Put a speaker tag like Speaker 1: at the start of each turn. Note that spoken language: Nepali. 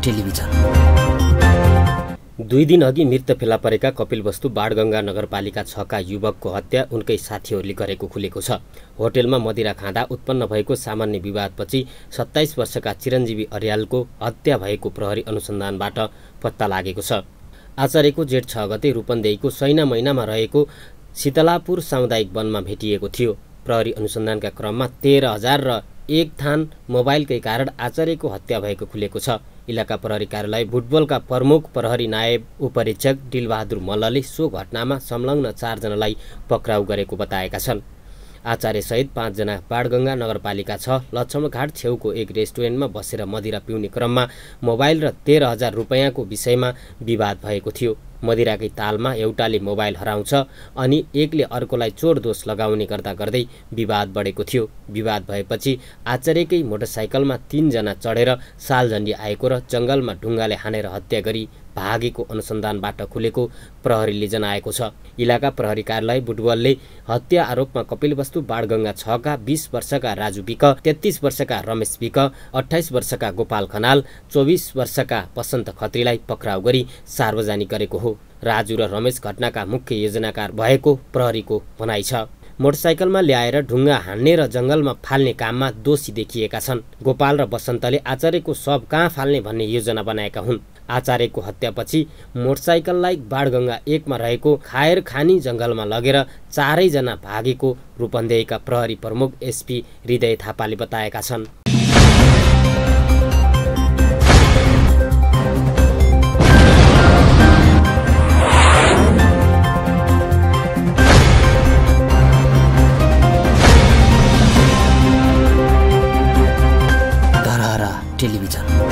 Speaker 1: टेलिभिजन।
Speaker 2: 2 दिन अघि मृत फेला परेका कपिलवस्तु बाणगंगा नगरपालिका 6 का युवकको हत्या उनकै साथीहरूले गरेको खुलेको छ। होटेलमा मदिरा खाँदा उत्पन्न भएको सामान्य विवादपछि 27 वर्षका चिरञ्जीवी अर्यालको हत्या भएको प्रहरी अनुसन्धानबाट पत्ता लागेको छ। आचार्यको जेठ 6 गते रूपन्देहीको सैना महिनामा रहेको शीतलापुर सामुदायिक वनमा भेटिएको थियो। प्रहरी अनुसन्धानका क्रममा 13,000 र 1 थान मोबाइलकै कारण आचार्यको हत्या भएको खुलेको छ। इलाका प्रहरी कार्यालय बुटबलका प्रमुख प्रहरी नायब उपरीक्षक दिलबहादुर मल्लले सो घटनामा संलग्न 4 जनालाई पक्राउ गरेको बताएका छन्। आचार्यसहित 5 जना बाणगंगा नगरपालिका 6 लक्ष्मणघाट छेउको एक रेस्टुरेन्टमा बसेर मदिरा पिउने क्रममा मोबाइल र 13,000 रुपैयाँको विषयमा विवाद भएको थियो। मदिराकै तालमा एउटाले मोबाइल हराउँछ अनि एकले अर्कोलाई चोर दोष लगाउने गर्दा गर्दै विवाद बढेको थियो। विवाद भएपछि आचार्यकै मोटरसाइकलमा 3 जना चढेर सालझण्डी आएको र जंगलमा ढुङ्गाले हानेर हत्या गरी भागेको अनुसन्धानबाट खुलेको प्रहरीले जनाएको छ। इलाका प्रहरी कार्यालय बुटवलले हत्या आरोपमा कपिलवस्तु बाणगंगा 6 का 20 वर्षका राजु विक, 33 वर्षका रमेश विक, 28 वर्षका गोपाल खनाल, 24 वर्षका बसन्त खत्रीलाई पक्राउ गरी सार्वजनिक गरेको हो। राजु र रमेश घटनाका मुख्य योजनाकार भएको प्रहरीको भनाइ छ। मोटरसाइकलमा ल्याएर ढुङ्गा हान्ने र जंगलमा फाल्ने काममा दोषी देखिएका छन्। गोपाल र बसन्तले आचार्यको शव कहाँ फाल्ने भन्ने योजना बनाएका हुन्। आचार्यको हत्यापछि मोटरसाइकललाई बाणगंगा 1 मा रहेको खायरखानी जंगलमा लगेर 4 जना भागेको रूपन्देहीका प्रहरी प्रमुख एसपी हृदय थापाले बताएका छन्।
Speaker 1: धरहरा टेलिभिजन।